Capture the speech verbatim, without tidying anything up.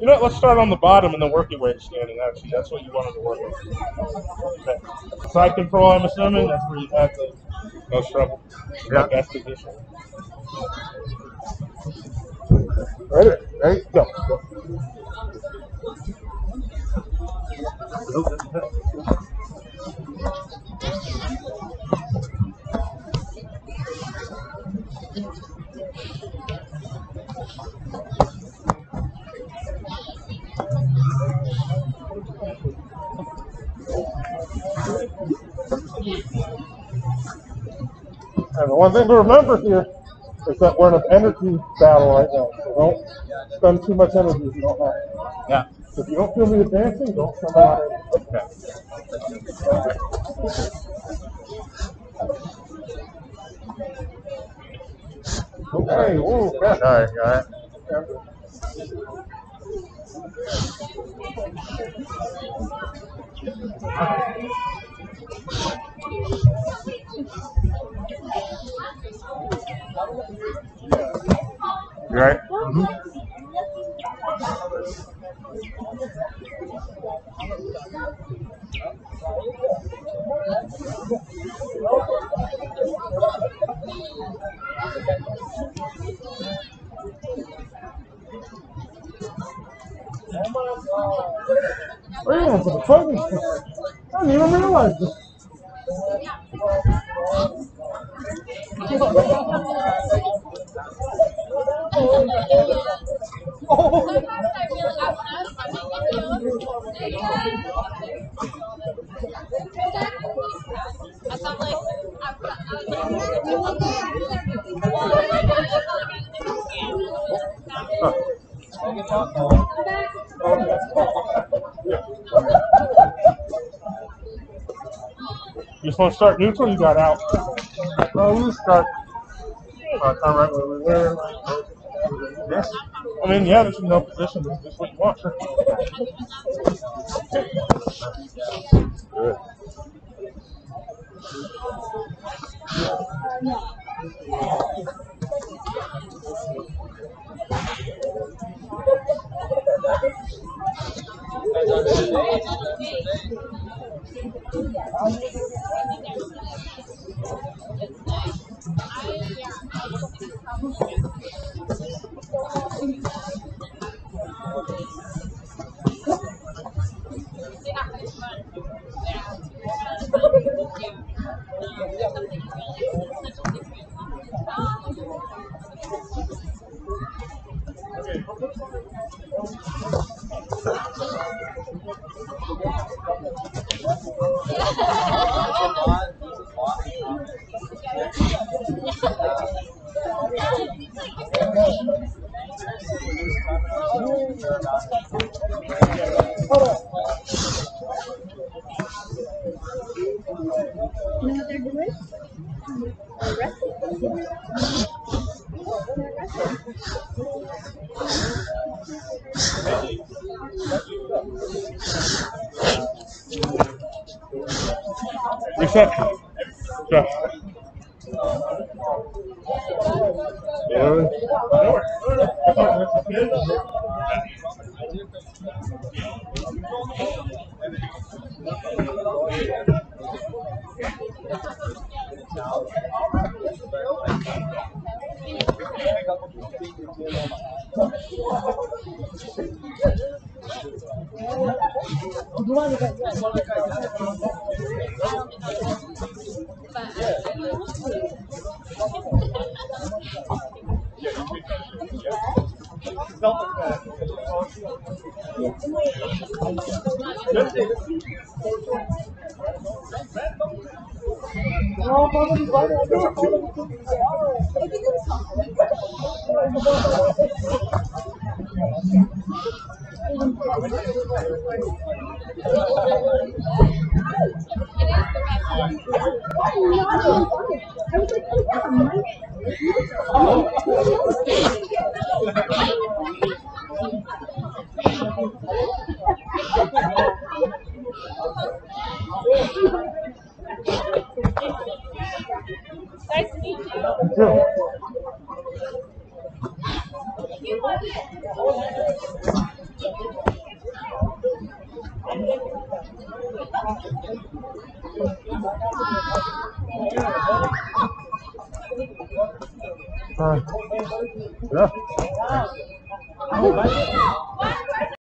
You know what? Let's start on the bottom and then work your way to standing. Actually, that's what you wanted to work with. Okay. Side control, I'm assuming. That's where you have the most trouble. Yeah. Best position. Ready? Ready? Go. And the one thing to remember here is that we're in an energy battle right now. So don't spend too much energy if you don't have to. Yeah. If you don't feel me advancing, don't spend a lot of energy. Okay. Okay, ooh, yeah. All right, got it. You right? Mm-hmm. We're going for the fighting stick. I didn't even realize this. You just want to start neutral? You got out. Oh, we start. Uh, time right where we were. Yes. I mean, yeah, this is no position. This is what you want. Good. You know what they're doing? They're resting. Reset. Go. Good. Nice to meet you. Good. Uh, yeah.